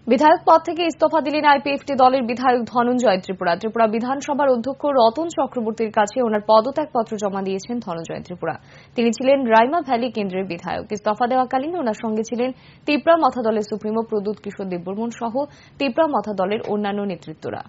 বিধায়ক পদ থেকে ইস্তফা দিলেন আইপিএফটি দলের বিধায়ক ধনঞ্জয় ত্রিপুরা। ত্রিপুরা বিধানসভার অধ্যক্ষ রতন চক্রবর্তীর কাছে ওনার পদত্যাগপত্র জমা দিয়েছেন ধনঞ্জয় ত্রিপুরা। তিনি ছিলেন রাইমা ভ্যালি কেন্দ্রের বিধায়ক। ইস্তফা দেওয়াকালীন ওনার সঙ্গে ছিলেন ত্রিপুরা মথা দলের সুপ্রিমো প্রদ্যুৎ কিশোর দেববর্মন সহ ত্রিপুরা মথা দলের অন্যান্য নেতৃত্বরা।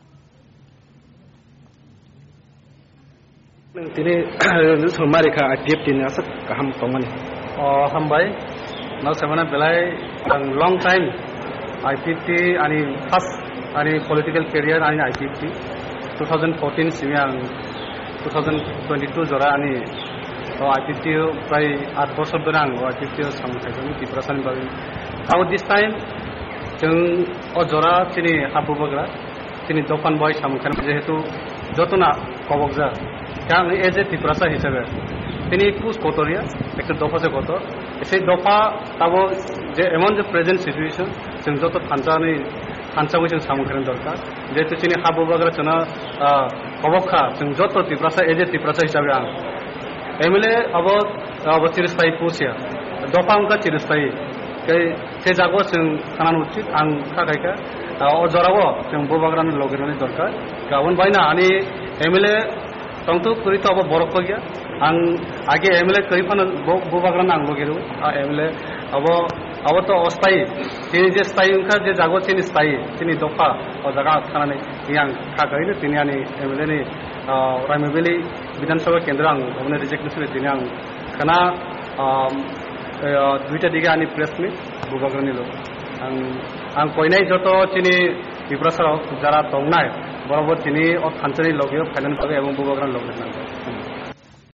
তিনি সমারিখা আইপিএফটি নি আসা কাহাম তমানি হামবাই নাও সেমানা বেলাই লং টাইম IPFT आणि फर्स्ट आणि पॉलिटिकल करियर आणि IPFT 2014 सिमी आं 2022 जरा आणि IPFT प्राय 8 बोसोर धरे आं IPFT सामखायदों प्रिपारेशन बागै आव दिस टाइम जों जरा तिनि हाबुबग्रा तिनि दखान बय सामखान जेहेतु जतना कबकजा आं एज ए प्रिपारेशन हिसाबै তিনি পুস কতরিয়া একটা দফা সে কত সেই দফা তাবো যে এমন যে প্রেজেন্ট সিচুয়েশন जों যত ফানসাবো जों সামখান দরকার যেহেতু তিনি হাবু বাগরা চনা কবখা जों যত ত্রিপ্রাসা এজে ত্রিপ্রাসা হিসাবে আং এমএলএ অব চিরস্থায়ী পুসিয়া দফা অঙ্কা চিরস্থায়ী সে জাগো जों খানান উচিত আং খাকাইকা ও জরাবো जों বুবাগ্রানি লগেরানি দরকার গাবন বাইনা আনি এমএলএ तंतु करी तो अब बरफ को गया आगे एमएलए कई फन बुबाग्रान आंग लगे एमएलए अब तो अस्थायी तीन जे स्थायी उनका जे जागो तीन स्थायी तीन दफा और जगह खाना यहाँ खा गई तीन आनी एमएलए ने राइमा भ्याली विधानसभा केंद्र आं हमने रिजेक्ट तीन आं खाना दुईटा दिगे आनी प्रेस मिट बुबाग्रानी लो आं कोई जो तीन विप्रासार जरा दंनाय बराबर তিনি থানচানি লগেও ফাইনাল পাবে এবং বুবাগ্রান লগে